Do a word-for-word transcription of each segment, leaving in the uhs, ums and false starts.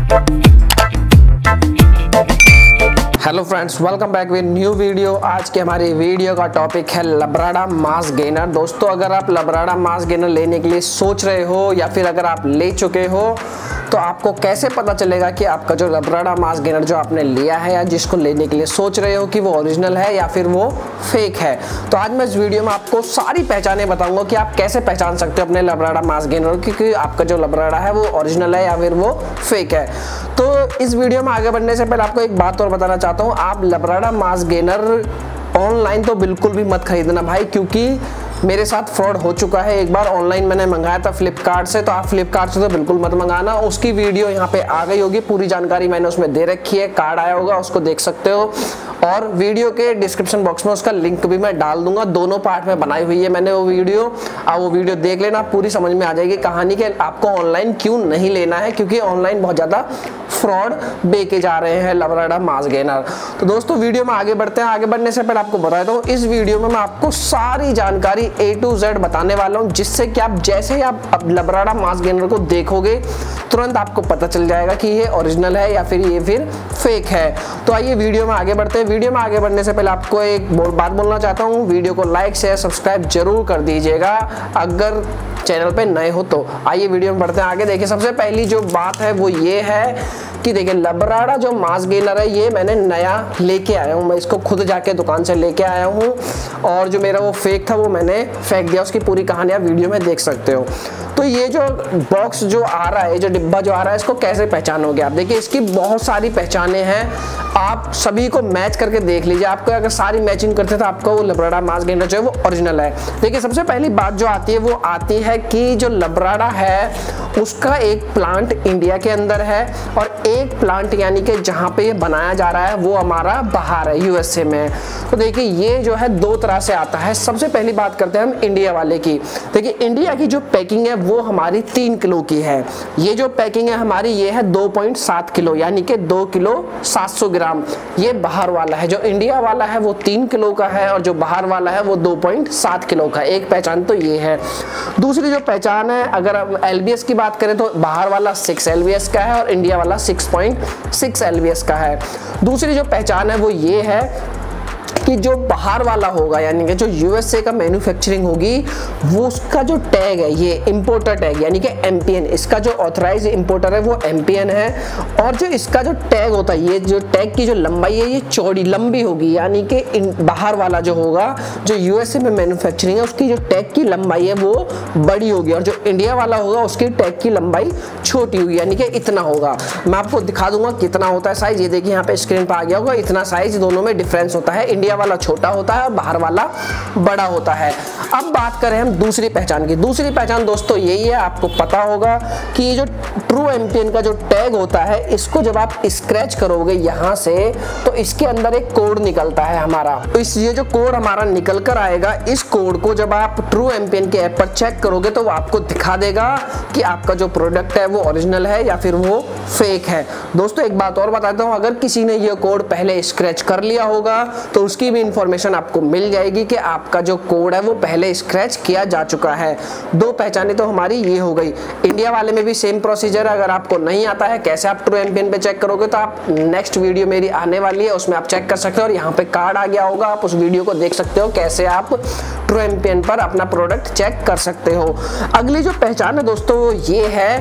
Hello friends, welcome back with new video. आज के हमारी वीडियो का टॉपिक है लब्राडा मास गेनर। दोस्तों, अगर आप लब्राडा मास गेनर लेने के लिए सोच रहे हो या फिर अगर आप ले चुके हो तो आपको कैसे पता चलेगा कि आपका जो लब्राडा मास गेनर जो आपने लिया है या जिसको लेने के लिए सोच रहे हो कि वो ओरिजिनल है या फिर वो फेक है। तो आज मैं इस वीडियो में आपको सारी पहचाने बताऊंगा कि आप कैसे पहचान सकते हो अपने लब्राडा मास गेनर कि आपका जो लब्राडा है वो ओरिजिनल है या फिर वो फेक है। तो इस वीडियो में आगे बढ़ने से पहले आपको एक बात और बताना चाहता हूँ, आप लब्राडा मास गेनर ऑनलाइन तो बिल्कुल भी मत खरीदना भाई, क्योंकि मेरे साथ फ्रॉड हो चुका है। एक बार ऑनलाइन मैंने मंगाया था फ्लिपकार्ट से, तो आप फ्लिपकार्ट से तो बिल्कुल मत मंगाना। उसकी वीडियो यहाँ पे आ गई होगी, पूरी जानकारी मैंने उसमें दे रखी है, कार्ड आया होगा, उसको देख सकते हो। और वीडियो के डिस्क्रिप्शन बॉक्स में उसका लिंक भी मैं डाल दूंगा, दोनों पार्ट में बनाई हुई है मैंने वो वीडियो। आप वो वीडियो देख लेना, पूरी समझ में आ जाएगी कहानी के आपको ऑनलाइन क्यों नहीं लेना है, क्योंकि ऑनलाइन बहुत ज़्यादा फ्रॉड बेचे जा रहे हैं लब्राडा मास गेनर। तो दोस्तों, वीडियो में आगे बढ़ते हैं। आगे बढ़ने से पहले आपको बता देता हूँ, इस वीडियो में मैं आपको सारी जानकारी ए टू जेड बताने वाला हूँ, जिससे कि आप जैसे ही आप लब्राडा मास गेनर को देखोगे तुरंत आपको पता चल जाएगा कि ये ओरिजिनल है या फिर ये फिर फेक है। तो आइए वीडियो में आगे बढ़ते हैं। वीडियो में आगे बढ़ने से पहले आपको एक बात बोलना चाहता हूँ, वीडियो को लाइक शेयर सब्सक्राइब जरूर कर दीजिएगा अगर चैनल पे नए हो तो। आइए वीडियो में बढ़ते हैं आगे। देखिए, सबसे पहली जो बात है वो ये है कि देखिए, लब्राडा जो मास गेनर है ये मैंने नया लेके आया हूँ, मैं इसको खुद जाके दुकान से लेके आया हूँ। और जो मेरा वो फेक था वो मैंने फेंक दिया, उसकी पूरी कहानी आप वीडियो में देख सकते हो। तो ये जो बॉक्स जो आ रहा है, जो डिब्बा जो आ रहा है, इसको कैसे पहचानोगे आप? देखिए, इसकी बहुत सारी पहचाने हैं, आप सभी को मैच करके देख लीजिए। आपको अगर सारी मैचिंग करते तो आपको वो लब्राडा मास गेनर जो है वो ओरिजिनल है। देखिए, सबसे पहली बात जो आती है वो आती है कि जो लब्राडा है उसका एक प्लांट इंडिया के अंदर है और एक प्लांट यानी कि जहाँ पे ये बनाया जा रहा है वो हमारा बाहर है, यूएसए में। तो देखिए, ये जो है दो तरह से आता है। सबसे पहली बात करते हैं हम इंडिया वाले की। देखिए, इंडिया की जो पैकिंग है वो हमारी तीन किलो की है। ये जो पैकिंग है हमारी ये है दो पॉइंट सात किलो यानी कि दो किलो सात सौ ग्राम। ये बाहर वाला है, जो इंडिया वाला है वो तीन किलो का है और जो बाहर वाला है वो दो पॉइंट सात किलो का। एक पहचान तो ये है। दूसरी जो पहचान है, अगर हम एलबीएस की बात करें तो बाहर वाला सिक्स एलबीएस का है और इंडिया वाला सिक्स पॉइंट सिक्स एलबीएस का है। दूसरी जो पहचान है वो ये है कि जो बाहर वाला होगा यानी कि जो यूएसए का मैन्युफैक्चरिंग होगी वो उसका जो टैग है ये इंपोर्टर टैग यानी कि एमपीएन, इसका जो ऑथराइज इंपोर्टर है वो एमपीएन है। और जो इसका जो टैग होता है, ये जो टैग की जो लंबाई है ये चौड़ी लंबी होगी, यानी कि बाहर वाला जो होगा जो यूएसए में मैन्युफैक्चरिंग है उसकी जो टैग की लंबाई है वो बड़ी होगी और जो इंडिया वाला होगा उसकी टैग की लंबाई छोटी होगी, यानी कि इतना होगा। मैं आपको दिखा दूंगा कितना होता है साइज। ये देखिए, यहाँ पे स्क्रीन पर आ गया होगा, इतना साइज दोनों में डिफरेंस होता है। इंडिया वाला छोटा होता है और बाहर वाला बड़ा होता है। अब बात करें हम दूसरी पहचान की। दूसरी पहचान दोस्तों यही है, आपको पता होगा कि ये जो ट्रू एमपीएन का जो टैग होता है इसको जब आप स्क्रैच करोगे यहाँ से तो इसके अंदर एक कोड निकलता है हमारा। तो इस ये जो कोड हमारा निकल कर आएगा, इस कोड को जब आप ट्रू एमपीएन के ऐप पर चेक करोगे तो वो आपको दिखा देगा कि आपका जो प्रोडक्ट है वो ओरिजिनल है या फिर वो फेक है। दोस्तों, एक बात और बताता हूँ, अगर किसी ने ये कोड पहले स्क्रैच कर लिया होगा तो उसकी भी इंफॉर्मेशन आपको मिल जाएगी कि आपका जो कोड है वो पहले स्क्रैच किया जा चुका है। दो पहचाने तो हमारी ये हो गई। इंडिया वाले में भी सेम प्रोसीजर है। अगर आपको नहीं आता है कैसे आप ट्रू एमपीएन पे चेक करोगे तो आप नेक्स्ट वीडियो मेरी आने वाली है, उसमें आप चेक कर सकते हो और यहाँ पे कार्ड आ गया होगा, आप उस वीडियो को देख सकते हो कैसे आप ट्रू एमपीएन पर अपना प्रोडक्ट चेक कर सकते हो। अगली जो पहचान है दोस्तों वो ये है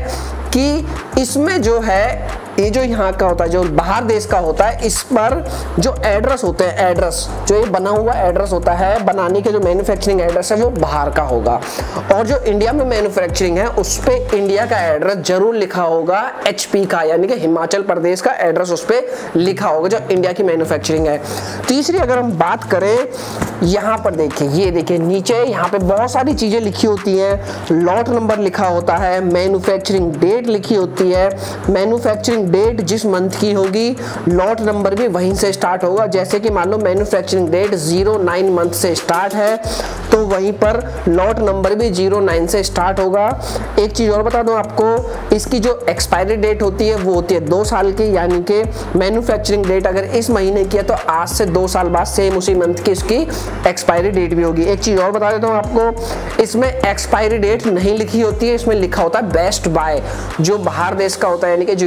कि इसमें जो है ये जो यहाँ का होता है जो बाहर देश का होता है, इस पर जो एड्रेस होते हैं, एड्रेस जो ये बना हुआ एड्रेस होता है, बनाने के जो मैन्युफैक्चरिंग एड्रेस है वो बाहर का होगा और जो इंडिया में मैन्युफैक्चरिंग है उस पे इंडिया का एड्रेस जरूर लिखा होगा, एचपी का यानी कि हिमाचल प्रदेश का एड्रेस उस पे लिखा होगा जो इंडिया की मैन्युफैक्चरिंग है। तीसरी अगर हम बात करें, यहाँ पर देखिए, ये देखिए नीचे यहाँ पे बहुत सारी चीजें लिखी होती है। लॉट नंबर लिखा होता है, मैन्युफैक्चरिंग डेट लिखी होती है, मैन्युफैक्चरिंग डेट जिस मंथ की होगी लॉट नंबर भी वहीं से स्टार्ट होगा। जैसे कि मान लो manufacturing date zero nine month से स्टार्ट है तो वहीं पर लॉट नंबर भी जीरो नाइन से स्टार्ट होगा। एक चीज और बता दूं आपको, इसकी जो एक्सपायरी डेट होती है वो होती है दो साल की, यानी कि मैन्युफैक्चरिंग डेट अगर इस महीने की है तो आज से दो साल बाद सेम उसी मंथ की इसकी एक्सपायरी डेट भी होगी। एक चीज और बता देता हूँ आपको, इसमें एक्सपायरी डेट नहीं लिखी होती है, इसमें लिखा होता है बेस्ट बाय, जो बाहर देश का होता है यानी कि जो यूएसए के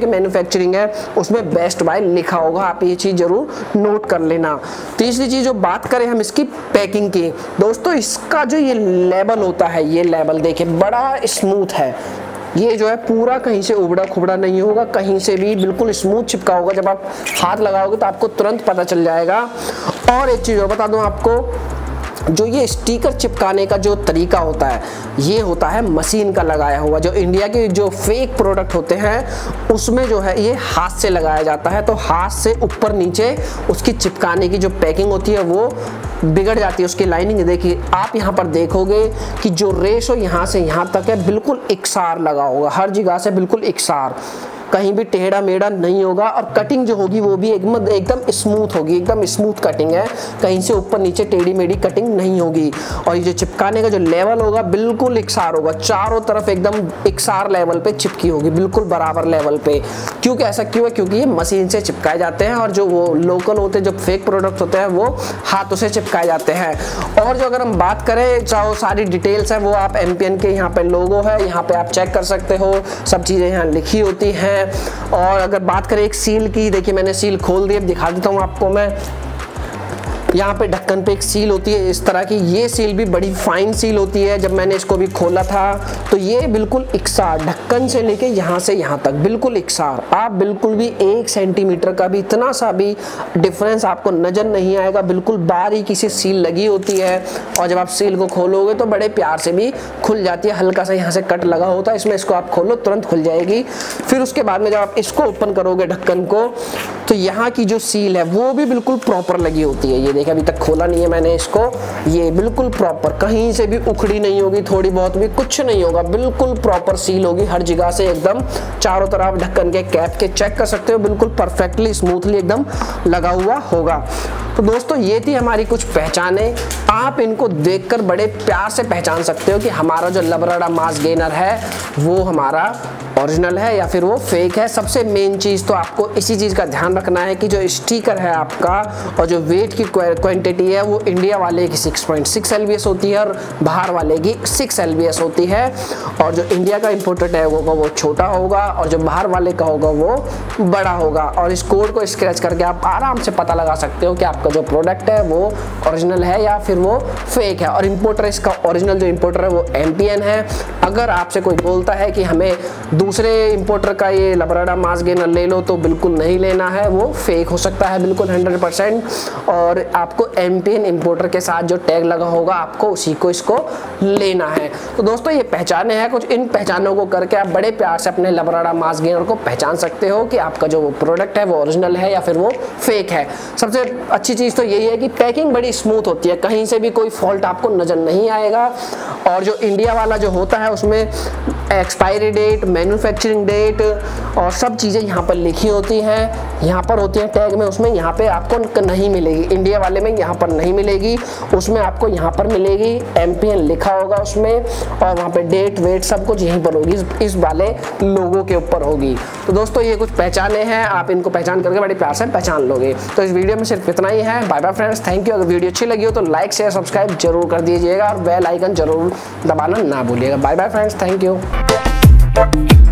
मैन्युफैक्चरिंग है उसमें बेस्ट बाय लिखा होगा, आप ये चीज़ जरूर नोट कर लेना। तीसरी चीज़ जो बात करें हम इसकी पैकिंग की, दोस्तों इसका जो ये लेबल होता है, ये लेबल देखिए बड़ा स्मूथ है, ये जो है पूरा कहीं से उबड़ा खुबड़ा नहीं होगा, कहीं से भी बिल्कुल स्मूथ चिपका होगा। जब आप हाथ लगाओगे तो आपको तुरंत पता चल जाएगा। और एक चीज़ और बता दूं आपको, जो ये स्टिकर चिपकाने का जो तरीका होता है ये होता है मशीन का लगाया हुआ। जो इंडिया के जो फेक प्रोडक्ट होते हैं उसमें जो है ये हाथ से लगाया जाता है, तो हाथ से ऊपर नीचे उसकी चिपकाने की जो पैकिंग होती है वो बिगड़ जाती है, उसकी लाइनिंग। देखिए आप यहाँ पर देखोगे कि जो रेशो यहाँ से यहाँ तक है बिल्कुल एकसार लगा होगा, हर जगह से बिल्कुल एकसार, कहीं भी टेढ़ा मेढ़ा नहीं होगा। और कटिंग जो होगी वो भी एकदम एकदम स्मूथ होगी, एकदम स्मूथ कटिंग है, कहीं से ऊपर नीचे टेढ़ी मेढ़ी कटिंग नहीं होगी। और ये जो चिपकाने का जो लेवल होगा बिल्कुल एकसार होगा, चारों तरफ एकदम एकसार लेवल पे चिपकी होगी, बिल्कुल बराबर लेवल पे। क्योंकि ऐसा क्यों है? क्योंकि ये मशीन से चिपकाए जाते हैं और जो वो लोकल होते हैं, जो फेक प्रोडक्ट होते हैं वो हाथों से चिपकाए जाते हैं। और जो अगर हम बात करें जो सारी डिटेल्स है वो आप एम पी एन के यहाँ पे लोगो है, यहाँ पे आप चेक कर सकते हो, सब चीज़ें यहाँ लिखी होती हैं। और अगर बात करें एक सील की, देखिए मैंने सील खोल दी, अब दिखा देता हूँ आपको मैं। यहाँ पे ढक्कन पे एक सील होती है इस तरह की, ये सील भी बड़ी फाइन सील होती है। जब मैंने इसको भी खोला था तो ये बिल्कुल एकसार, ढक्कन से लेके यहाँ से यहाँ तक बिल्कुल एकसार, आप बिल्कुल भी एक सेंटीमीटर का भी इतना सा भी डिफरेंस आपको नजर नहीं आएगा, बिल्कुल बारीकी से सील लगी होती है। और जब आप सील को खोलोगे तो बड़े प्यार से भी खुल जाती है, हल्का सा यहाँ से कट लगा होता है इसमें, इसको आप खोलो तुरंत खुल जाएगी। फिर उसके बाद में जब आप इसको ओपन करोगे ढक्कन को तो यहाँ की जो सील है वो भी बिल्कुल प्रॉपर लगी होती है। ये देखिए अभी तक खोला नहीं है मैंने इसको, ये बिल्कुल प्रॉपर, कहीं से भी उखड़ी नहीं होगी, थोड़ी बहुत भी कुछ नहीं होगा, बिल्कुल प्रॉपर सील होगी हर जगह से एकदम। चारों तरफ ढक्कन के कैप के चेक कर सकते हो, बिल्कुल परफेक्टली स्मूथली एकदम लगा हुआ होगा। तो दोस्तों ये थी हमारी कुछ पहचाने, आप इनको देखकर बड़े प्यार से पहचान सकते हो कि हमारा जो लबराडा मास गेनर है वो हमारा ओरिजिनल है या फिर वो फेक है। सबसे मेन चीज़ तो आपको इसी चीज़ का ध्यान रखना है कि जो स्टिकर है आपका और जो वेट की क्वांटिटी है वो इंडिया वाले की six point six L B S होती है और बाहर वाले की सिक्स एल बी एस होती है। और जो इंडिया का इंपोर्टेड है होगा वो छोटा होगा और जो बाहर वाले का होगा वो बड़ा होगा। और इस कोड को स्क्रैच करके आप आराम से पता लगा सकते हो कि आपका जो प्रोडक्ट है वो ओरिजिनल है या फिर वो फेक है। और इंपोर्टर, इसका ओरिजिनल जो इंपोर्टर है वो एम पी एन है। अगर आपसे कोई बोलता है कि हमें दूसरे इंपोर्टर का ये लबराडा मास गेनर ले लो, तो बिल्कुल नहीं लेना है, वो फेक हो सकता है बिल्कुल हंड्रेड परसेंट। और आपको एम पी एन इंपोर्टर के साथ जो टैग लगा होगा आपको उसी को इसको लेना है। तो दोस्तों ये पहचाने हैं कुछ, इन पहचानों को करके आप बड़े प्यार से अपने लबराडा मास गेनर को पहचान सकते हो कि आपका जो प्रोडक्ट है वो ओरिजिनल है या फिर वो फेक है। सबसे अच्छी चीज़ तो यही है कि पैकिंग बड़ी स्मूथ होती है, कहीं से भी कोई फॉल्ट आपको नज़र नहीं आएगा। और जो इंडिया वाला जो होता है उसमें एक्सपायरी डेट, मैन्युफैक्चरिंग डेट और सब चीज़ें यहाँ पर लिखी होती हैं, यहाँ पर होती है टैग में, उसमें यहाँ पे आपको नहीं मिलेगी। इंडिया वाले में यहाँ पर नहीं मिलेगी, उसमें आपको यहाँ पर मिलेगी, एम पी एन लिखा होगा उसमें और वहाँ पे डेट वेट सब कुछ यहीं पर होगी, इस वाले लोगों के ऊपर होगी। तो दोस्तों ये कुछ पहचाने हैं, आप इनको पहचान करके बड़े प्यार से पहचान लोगे। तो इस वीडियो में सिर्फ इतना ही है। Bye bye friends, thank you. अगर वीडियो अच्छी लगी हो तो लाइक शेयर सब्सक्राइब जरूर कर दीजिएगा और बेल आइकन जरूर दबाना ना भूलिएगा। Bye bye friends, thank you.